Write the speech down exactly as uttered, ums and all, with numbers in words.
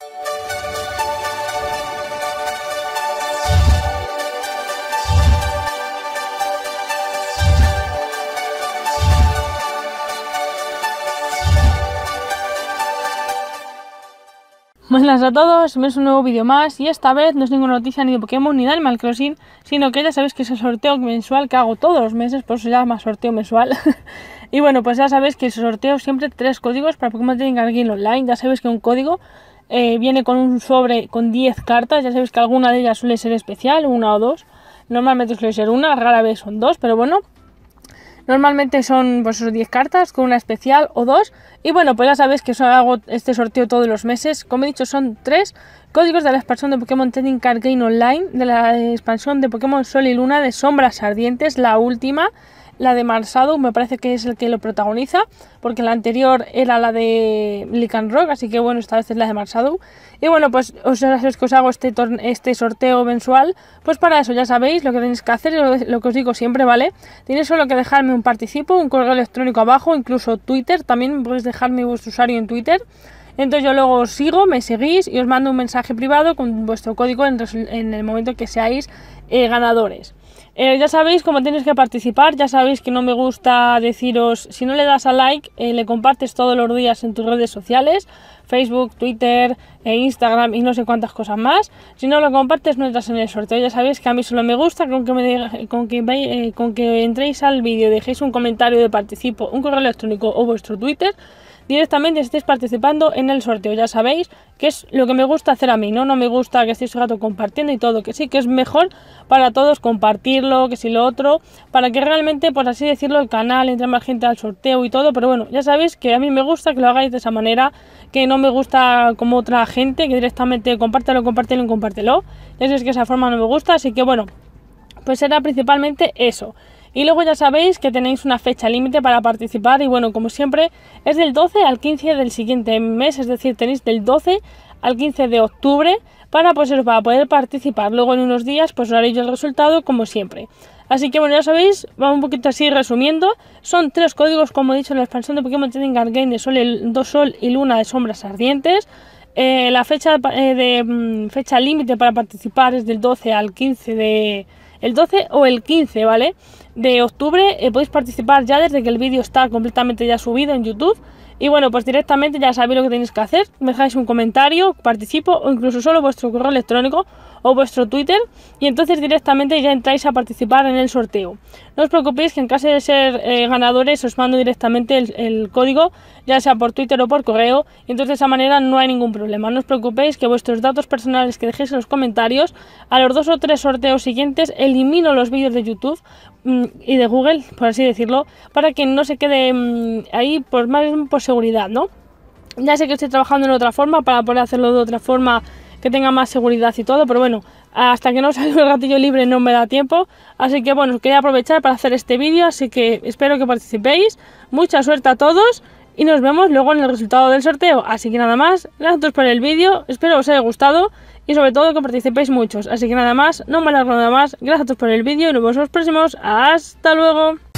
Buenas a todos, es un nuevo vídeo más y esta vez no es ninguna noticia ni de Pokémon ni de Animal Crossing, sino que ya sabéis que es el sorteo mensual que hago todos los meses, por eso se llama sorteo mensual. Y bueno, pues ya sabéis que sorteo siempre tres códigos para Pokémon Trading Card Game Online. Ya sabéis que un código eh, viene con un sobre con diez cartas, ya sabéis que alguna de ellas suele ser especial, una o dos. Normalmente suele ser una, rara vez son dos, pero bueno. Normalmente son pues esos diez cartas con una especial o dos. Y bueno, pues ya sabéis que eso hago este sorteo todos los meses. Como he dicho, son tres códigos de la expansión de Pokémon Trading Card Game Online, de la expansión de Pokémon Sol y Luna de Sombras Ardientes, la última. La de Marshadow me parece que es el que lo protagoniza, porque la anterior era la de Lycanroc, así que bueno, esta vez es la de Marshadow. Y bueno, pues os, os, os hago este, este sorteo mensual, pues para eso ya sabéis lo que tenéis que hacer, lo, lo que os digo siempre, ¿vale? Tenéis solo que dejarme un participo, un correo electrónico abajo, incluso Twitter, también podéis dejarme vuestro usuario en Twitter. Entonces yo luego os sigo, me seguís y os mando un mensaje privado con vuestro código en, en el momento que seáis eh, ganadores. Eh, ya sabéis cómo tenéis que participar, ya sabéis que no me gusta deciros, si no le das a like, eh, le compartes todos los días en tus redes sociales, Facebook, Twitter, eh, Instagram y no sé cuántas cosas más. Si no lo compartes no entras en el sorteo. Ya sabéis que a mí solo me gusta con que, me, con que, eh, con que entréis al vídeo, dejéis un comentario de participo, un correo electrónico o vuestro Twitter, directamente estéis participando en el sorteo. Ya sabéis que es lo que me gusta hacer a mí, ¿no? No me gusta que estéis todo el rato compartiendo y todo, que sí que es mejor para todos compartirlo, que si lo otro, para que realmente, por así decirlo, el canal entre más gente al sorteo y todo. Pero bueno, ya sabéis que a mí me gusta que lo hagáis de esa manera, que no me gusta como otra gente, que directamente compártelo, compártelo y compártelo. Ya sabéis que esa forma no me gusta, así que bueno, pues será principalmente eso. Y luego ya sabéis que tenéis una fecha límite para participar y bueno, como siempre, es del doce al quince del siguiente mes, es decir, tenéis del doce al quince de octubre para, pues, para poder participar. Luego en unos días pues os haré yo el resultado como siempre. Así que bueno, ya sabéis, vamos un poquito así resumiendo, son tres códigos como he dicho en la expansión de Pokémon Trading Card Game de Sol, el, dos Sol y Luna de Sombras Ardientes. Eh, la fecha eh, de mm, fecha límite para participar es del doce al quince de... el doce o el quince, ¿vale? De octubre. Eh, podéis participar ya desde que el vídeo está completamente ya subido en YouTube. Y bueno, pues directamente ya sabéis lo que tenéis que hacer. Me dejáis un comentario, participo o incluso solo vuestro correo electrónico o vuestro Twitter y entonces directamente ya entráis a participar en el sorteo. No os preocupéis que en caso de ser eh, ganadores os mando directamente el, el código, ya sea por Twitter o por correo, y entonces de esa manera no hay ningún problema. No os preocupéis que vuestros datos personales que dejéis en los comentarios, a los dos o tres sorteos siguientes elimino los vídeos de YouTube mmm, y de Google, por así decirlo, para que no se quede mmm, ahí por más por seguridad, ¿no? Ya sé que estoy trabajando en otra forma para poder hacerlo de otra forma que tenga más seguridad y todo, pero bueno, hasta que no salga el gatillo libre no me da tiempo, así que bueno, quería aprovechar para hacer este vídeo, así que espero que participéis, mucha suerte a todos y nos vemos luego en el resultado del sorteo. Así que nada más, gracias por el vídeo, espero os haya gustado y sobre todo que participéis muchos, así que nada más, no me alargo nada más, gracias por el vídeo y nos vemos en los próximos, hasta luego.